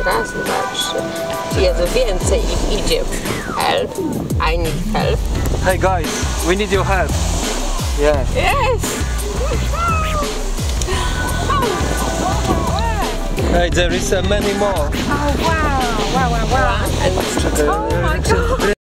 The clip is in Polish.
raz, dwa, trzy. Jezu, więcej ich idzie. Help. I need help. Hey guys, we need your help. Yeah. Yes! Hey, there is many more. Oh wow! Wow, wow, wow. And, oh my god!